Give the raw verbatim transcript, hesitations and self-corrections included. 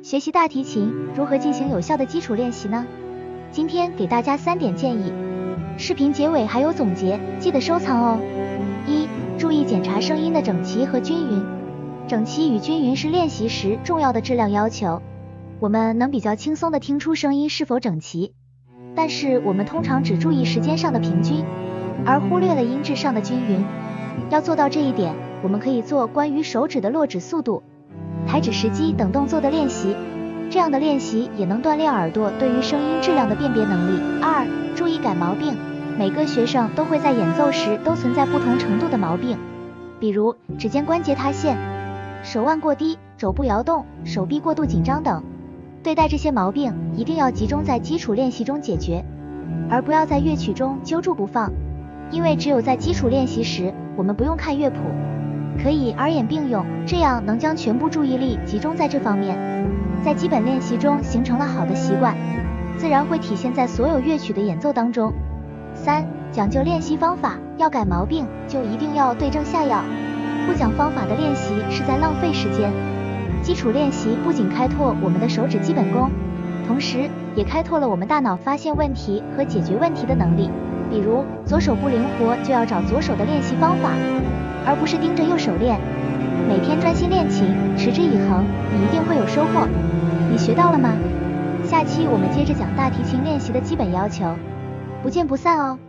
学习大提琴如何进行有效的基础练习呢？今天给大家三点建议，视频结尾还有总结，记得收藏哦。一、注意检查声音的整齐和均匀。整齐与均匀是练习时重要的质量要求。我们能比较轻松地听出声音是否整齐，但是我们通常只注意时间上的平均，而忽略了音质上的均匀。要做到这一点，我们可以做关于手指的落指速度、抬指时机等动作的练习，这样的练习也能锻炼耳朵对于声音质量的辨别能力。二、注意改毛病。每个学生都会在演奏时都存在不同程度的毛病，比如指尖关节塌陷、手腕过低、肘部摇动、手臂过度紧张等。对待这些毛病，一定要集中在基础练习中解决，而不要在乐曲中揪住不放，因为只有在基础练习时，我们不用看乐谱，可以耳眼并用，这样能将全部注意力集中在这方面，在基本练习中形成了好的习惯，自然会体现在所有乐曲的演奏当中。三、讲究练习方法，要改毛病就一定要对症下药，不讲方法的练习是在浪费时间。基础练习不仅开拓我们的手指基本功，同时也开拓了我们大脑发现问题和解决问题的能力。比如左手不灵活，就要找左手的练习方法，而不是盯着右手练。每天专心练琴，持之以恒，你一定会有收获。你学到了吗？下期我们接着讲大提琴练习的基本要求，不见不散哦。